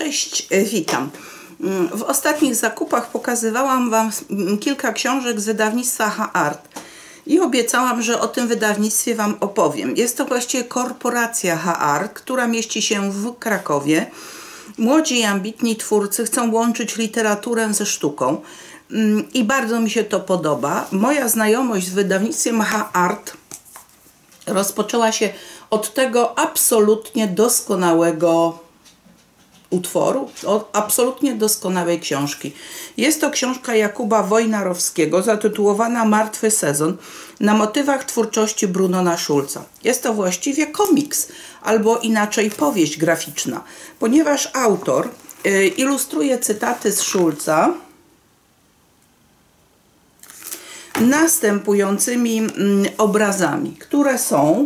Cześć, witam. W ostatnich zakupach pokazywałam Wam kilka książek z wydawnictwa H-Art i obiecałam, że o tym wydawnictwie Wam opowiem. Jest to właściwie korporacja H-Art, która mieści się w Krakowie. Młodzi i ambitni twórcy chcą łączyć literaturę ze sztuką i bardzo mi się to podoba. Moja znajomość z wydawnictwem H-Art rozpoczęła się od tego absolutnie doskonałego utworu, od absolutnie doskonałej książki. Jest to książka Jakuba Wojnarowskiego zatytułowana Martwy sezon na motywach twórczości Brunona Schulza. Jest to właściwie komiks, albo inaczej powieść graficzna, ponieważ autor ilustruje cytaty z Schulza następującymi obrazami, które są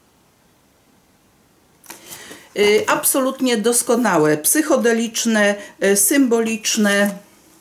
absolutnie doskonałe, psychodeliczne, symboliczne.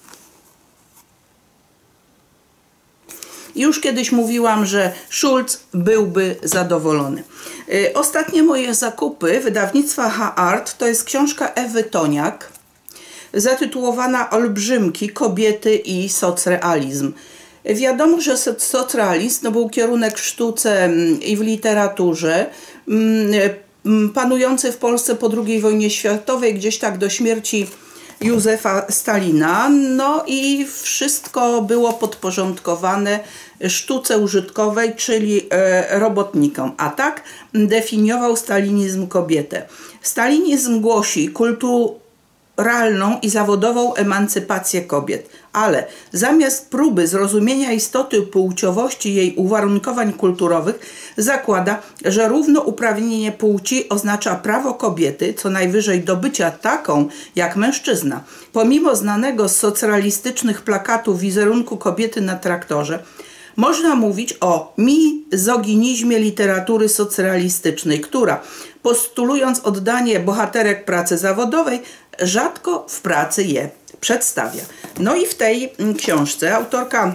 Już kiedyś mówiłam, że Schulz byłby zadowolony. Ostatnie moje zakupy wydawnictwa H-Art to jest książka Ewy Toniak zatytułowana Olbrzymki, kobiety i socrealizm. Wiadomo, że socrealizm to był kierunek w sztuce i w literaturze panujący w Polsce po II wojnie światowej, gdzieś tak do śmierci Józefa Stalina. No i wszystko było podporządkowane sztuce użytkowej, czyli robotnikom. A tak definiował stalinizm kobietę. Stalinizm głosi kulturalną i zawodową emancypację kobiet, ale zamiast próby zrozumienia istoty płciowości jej uwarunkowań kulturowych zakłada, że równouprawnienie płci oznacza prawo kobiety co najwyżej do bycia taką jak mężczyzna. Pomimo znanego z socrealistycznych plakatów wizerunku kobiety na traktorze, można mówić o mizoginizmie literatury socrealistycznej, która postulując oddanie bohaterek pracy zawodowej, rzadko w pracy je przedstawia. No i w tej książce autorka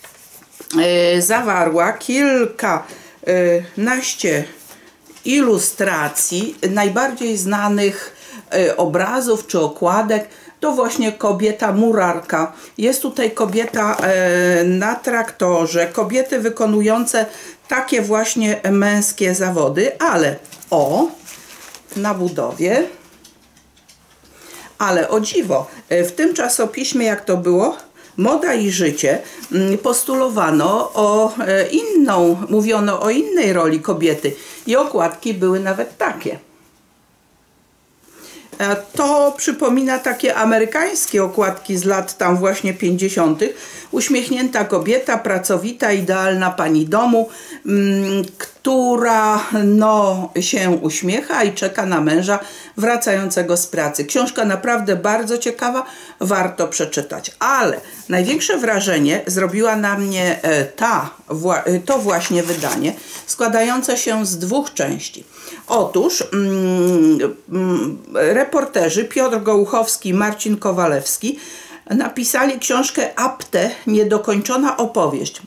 zawarła kilkanaście ilustracji najbardziej znanych obrazów czy okładek. To właśnie kobieta murarka. Jest tutaj kobieta na traktorze, kobiety wykonujące takie właśnie męskie zawody, ale na budowie. Ale o dziwo, w tym czasopiśmie, jak to było, Moda i życie, postulowano mówiono o innej roli kobiety i okładki były nawet takie. To przypomina takie amerykańskie okładki z lat tam właśnie 50. Uśmiechnięta kobieta, pracowita, idealna pani domu, która się uśmiecha i czeka na męża wracającego z pracy. Książka naprawdę bardzo ciekawa, warto przeczytać. Ale największe wrażenie zrobiła na mnie to właśnie wydanie, składające się z dwóch części. Otóż reporterzy Piotr Gołuchowski i Marcin Kowalewski napisali książkę Apte, niedokończona opowieść.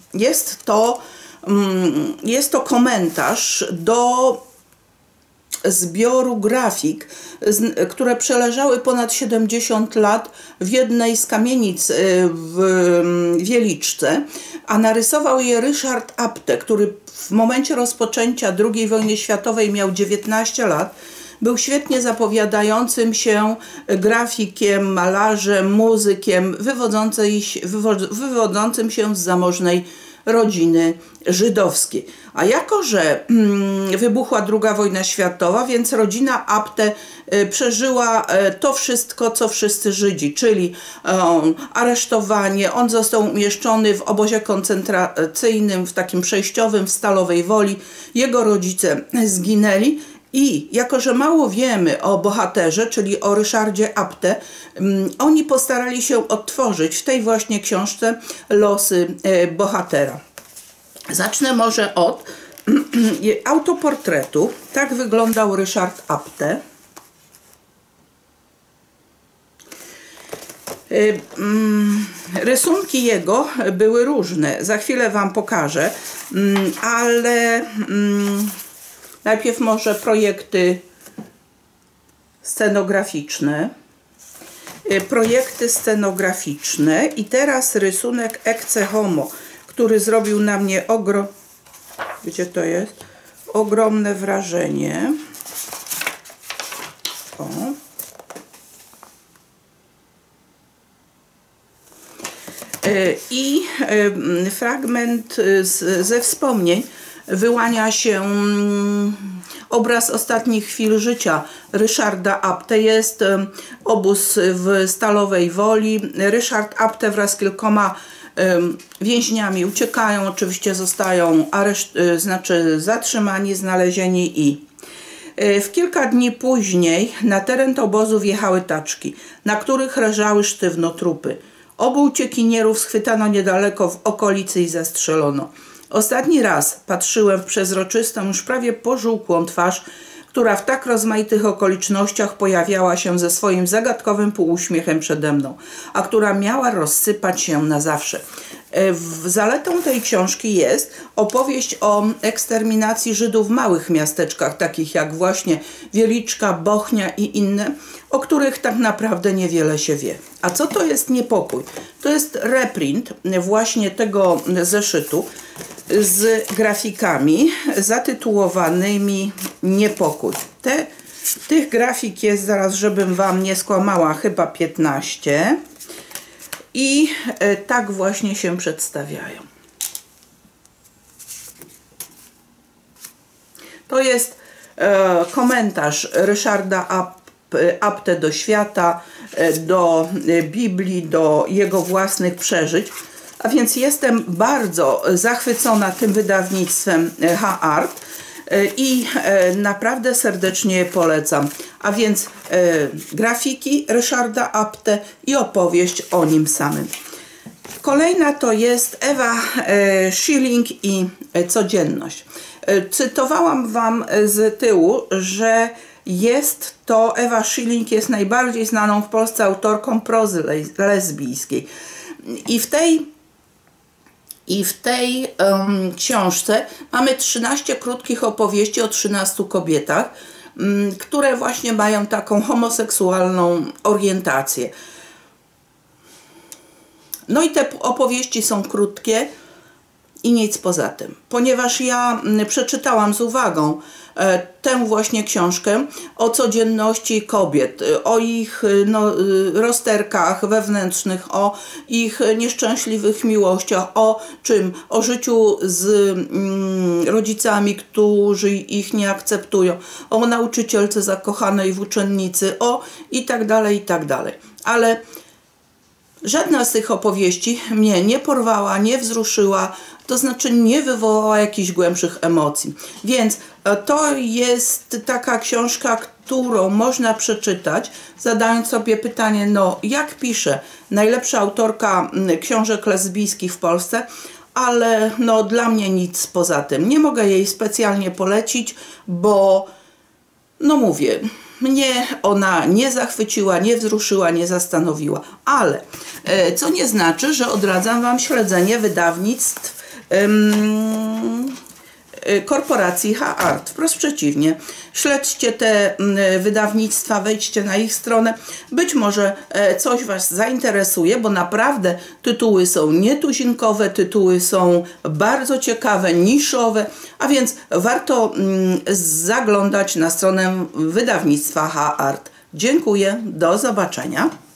Jest to komentarz do zbioru grafik, które przeleżały ponad 70 lat w jednej z kamienic w Wieliczce, a narysował je Ryszard Apte, który w momencie rozpoczęcia II wojny światowej miał 19 lat. Był świetnie zapowiadającym się grafikiem, malarzem, muzykiem, wywodzącym się z zamożnej rodziny żydowskiej. A jako że wybuchła II wojna światowa, więc rodzina Apte przeżyła to wszystko, co wszyscy Żydzi, czyli aresztowanie. On został umieszczony w obozie koncentracyjnym, w takim przejściowym w Stalowej Woli. Jego rodzice zginęli. I jako że mało wiemy o bohaterze, czyli o Ryszardzie Apte, oni postarali się odtworzyć w tej właśnie książce losy bohatera. Zacznę może od autoportretu. Tak wyglądał Ryszard Apte. Rysunki jego były różne. Za chwilę Wam pokażę, ale najpierw może projekty scenograficzne. projekty scenograficzne i teraz rysunek Ecce Homo, który zrobił na mnie wiecie, to jest ogromne wrażenie. O. I fragment ze wspomnień wyłania się obraz ostatnich chwil życia Ryszarda Apte. Jest obóz w Stalowej Woli. Ryszard Apte wraz z kilkoma więźniami uciekają, oczywiście zostają zatrzymani, znalezieni i w kilka dni później na teren obozu wjechały taczki, na których leżały sztywno trupy. Obu uciekinierów schwytano niedaleko w okolicy i zastrzelono. Ostatni raz patrzyłem w przezroczystą, już prawie pożółkłą twarz, która w tak rozmaitych okolicznościach pojawiała się ze swoim zagadkowym półuśmiechem przede mną, a która miała rozsypać się na zawsze. Zaletą tej książki jest opowieść o eksterminacji Żydów w małych miasteczkach, takich jak właśnie Wieliczka, Bochnia i inne, o których tak naprawdę niewiele się wie. A co to jest niepokój? To jest reprint właśnie tego zeszytu z grafikami zatytułowanymi Niepokój. Tych grafik jest, zaraz żebym wam nie skłamała, chyba 15 i tak właśnie się przedstawiają. To jest komentarz Ryszarda Apte do świata, do Biblii, do jego własnych przeżyć. A więc jestem bardzo zachwycona tym wydawnictwem H-Art i naprawdę serdecznie je polecam. A więc grafiki Ryszarda Apte i opowieść o nim samym. Kolejna to jest Ewa Schilling i Codzienność. Cytowałam wam z tyłu, że Ewa Schilling jest najbardziej znaną w Polsce autorką prozy lesbijskiej. I w tej książce mamy 13 krótkich opowieści o 13 kobietach, które właśnie mają taką homoseksualną orientację. No i te opowieści są krótkie i nic poza tym. Ponieważ ja przeczytałam z uwagą tę właśnie książkę o codzienności kobiet, o ich rozterkach wewnętrznych, o ich nieszczęśliwych miłościach, o czym? O życiu z rodzicami, którzy ich nie akceptują, o nauczycielce zakochanej w uczennicy, o i tak dalej, i tak dalej. Ale żadna z tych opowieści mnie nie porwała, nie wzruszyła, to znaczy nie wywołała jakichś głębszych emocji. Więc to jest taka książka, którą można przeczytać, zadając sobie pytanie, no jak pisze najlepsza autorka książek lesbijskich w Polsce, ale no dla mnie nic poza tym. Nie mogę jej specjalnie polecić, bo no mówię, mnie ona nie zachwyciła, nie wzruszyła, nie zastanowiła. Ale co nie znaczy, że odradzam wam śledzenie wydawnictw korporacji H-Art. Wprost przeciwnie. Śledźcie te wydawnictwa, wejdźcie na ich stronę. Być może coś was zainteresuje, bo naprawdę tytuły są nietuzinkowe, tytuły są bardzo ciekawe, niszowe, a więc warto zaglądać na stronę wydawnictwa H-Art. Dziękuję, do zobaczenia.